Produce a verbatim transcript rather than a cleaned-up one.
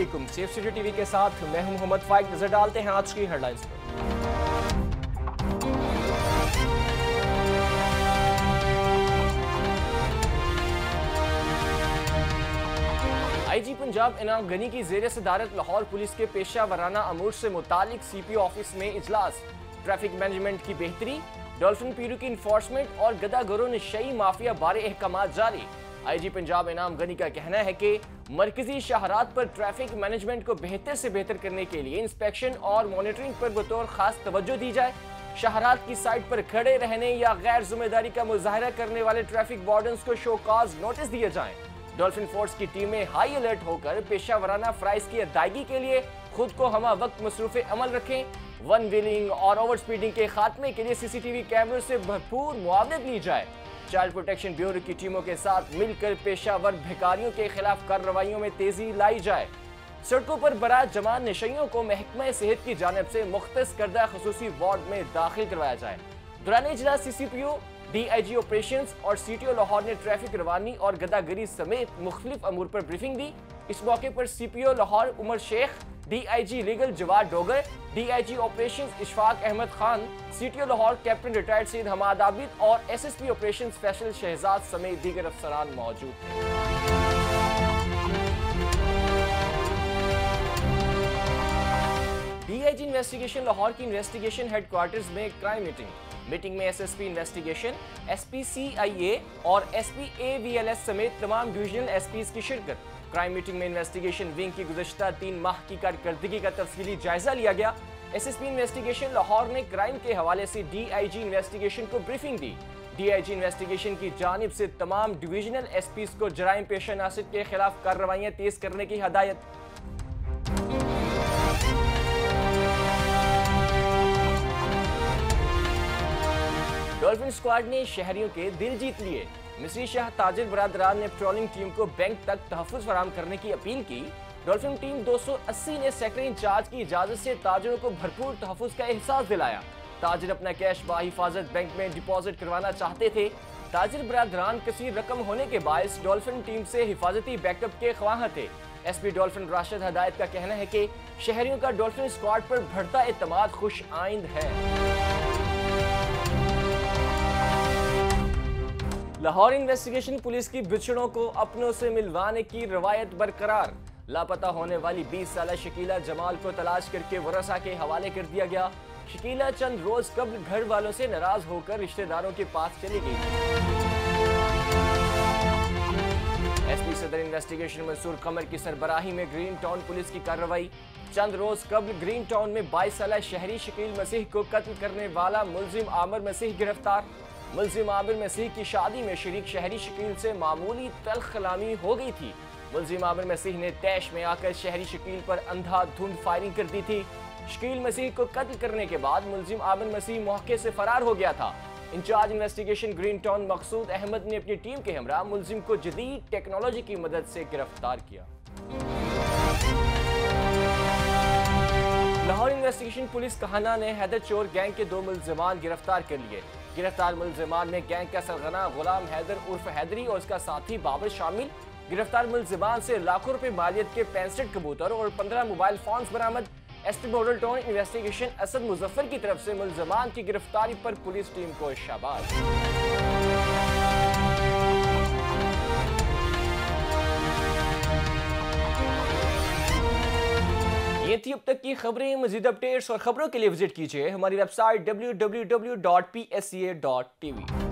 वालेकुम। Safe city TV के साथ मैं हूं मोहम्मद फाइक। नजर डालते हैं आज की हेडलाइंस पर। आईजी पंजाब इनाम गनी की जेर सदारत लाहौर पुलिस के पेशा वराना अमूर से मुतालिक सीपीओ ऑफिस में इजलास। ट्रैफिक मैनेजमेंट की बेहतरी, डॉल्फिन पीरू की इन्फोर्समेंट और गदागरों नशई माफिया बारे अहकाम जारी। आईजी पंजाब इनाम गनी का कहना है कि मरकजी शहरात पर ट्रैफिक मैनेजमेंट को बेहतर से बेहतर करने के लिए इंस्पेक्शन और मॉनिटरिंग पर बतौर खास तवज्जो दी जाए। शहरात की साइट पर खड़े रहने या गैर जिम्मेदारी का मुजाहरा करने वाले ट्रैफिक वार्डन्स को शोकाज नोटिस दिए जाएं। डॉल्फिन फोर्स की टीमें हाई अलर्ट होकर पेशा वराना फ्राइज की अदायगी के लिए खुद को हमा वक्त मसरूफ अमल रखें। वन व्हीलिंग और ओवर स्पीडिंग के खात्मे के लिए सीसीटीवी कैमरों से भरपूर मुआवनत ली जाए। चाइल्ड प्रोटेक्शन ब्यूरो की टीमों के साथ मिलकर पेशावर भिखारियों के खिलाफ कार्रवाइयों में तेजी लाई जाए। सड़कों पर बरात जमान नशइयों को महकमा सेहत की जानिब से मुख्तस करदा खसूसी वार्ड में दाखिल करवाया जाए। दौरान इजलास सीसीपीओ, डीआईजी ऑपरेशंस और सीटीओ लाहौर ने ट्रैफिक रवानी और गदागरी समेत मुख्तलिफ अमूर पर ब्रीफिंग दी। इस मौके पर CPO Lahore Umar Sheikh, DIG legal Jawad Dogar, DIG operations Ishfaq Ahmad Khan, CTO Lahore captain retired Syed Hammad Abid और एसएसपी ऑपरेशंस फैसल शहजाद समेत दीगर अफसरान मौजूद थे। डीआईजी इन्वेस्टिगेशन लाहौर की इन्वेस्टिगेशन हेडक्वार्टर्स में क्राइम मीटिंग मीटिंग में एसएसपी इन्वेस्टिगेशन, एसपी सीआईए और एसपी एवीएलएस समेत तमाम डिविजनल एसपीज की शिरकत। क्राइम मीटिंग में इन्वेस्टिगेशन विंग की गुज़श्ता तीन माह की कारकर्दगी का तफसीली जायजा लिया गया। एसएसपी इन्वेस्टिगेशन लाहौर ने क्राइम के हवाले से डीआईजी इन्वेस्टिगेशन को ब्रीफिंग दी। डीआईजी इन्वेस्टिगेशन की जानिब से तमाम डिविजनल एसपीज को जराइम पेशा नासिर के खिलाफ कार्रवाइयां तेज करने की हदायत। डॉल्फिन स्क्वाड ने शहरियों के दिल जीत लिए। मिस्री शाह ताजिर बरादरान ने पेट्रोलिंग टीम को बैंक तक तहफ़्फ़ुज़ फराहम करने की अपील की। डॉल्फिन टीम दो सौ अस्सी ने सेक्रेटरी इंचार्ज की इजाजत से ताजिरों को भरपूर तहफ़्फ़ुज़ का एहसास दिलाया। ताजिर अपना कैश बाहिफाजत बैंक में डिपॉजिट करवाना चाहते थे। ताजिर बरादरान कसीर रकम होने के बायस डॉल्फिन टीम से हिफाजती बैकअप के ख्वाह थे। एसपी डॉल्फिन राशिद हदायत का कहना है कि शहरियों का डॉल्फिन स्क्वाड पर बढ़ता एतमाद खुश आइंद है। लाहौर इन्वेस्टिगेशन पुलिस की बिछड़ों को अपनों से मिलवाने की रवायत बरकरार। लापता होने वाली बीस साल शकीला जमाल को तलाश करके वरसा के हवाले कर दिया गया। शकीला चंद रोज कबल घर वालों से नाराज होकर रिश्तेदारों के पास चली गई। एसपी सदर इन्वेस्टिगेशन मंसूर कमर की सरबराही में ग्रीन टाउन पुलिस की कार्रवाई। चंद रोज कबल ग्रीन टाउन में बाईस साल शहरी शकील मसीह को कत्ल करने वाला मुलजिम आमिर मसीह गिरफ्तार। मुलजिम आमिर मसीह की शादी में शरीक शहरी शकील से मामूली तल्ख कलामी हो गई थी। मुलजिम आमिर मसीह ने तैश में आकर शहरी शकील पर अंधाधुंध फायरिंग कर दी थी। शकील मसीह को कत्ल करने के बाद मुलजिम आमिर मसीह मौके से फरार हो गया था। Incharge investigation Green Town Maqsood Ahmad ने अपनी टीम के हमरा मुलजिम को जदीद टेक्नोलॉजी की मदद से गिरफ्तार किया। लाहौर इन्वेस्टिगेशन पुलिस कहाना ने हैदर चोर गैंग के दो मुलजिमान गिरफ्तार कर लिए। गिरफ्तार मुलजिमान में गैंग का सरगना गुलाम हैदर उर्फ हैदरी और उसका साथी बाबर शामिल। गिरफ्तार मुलजिमान से लाखों रुपए मालियत के पैंसठ कबूतर और पंद्रह मोबाइल फोन्स बरामद। SP Model Town investigation Asad Muzaffar की तरफ से मुलजिमान की गिरफ्तारी पर पुलिस टीम को शाबाश। ये थी अब तक की खबरें। मजीद अपडेट्स और खबरों के लिए विजिट कीजिए हमारी website W W W dot P S C A dot T we.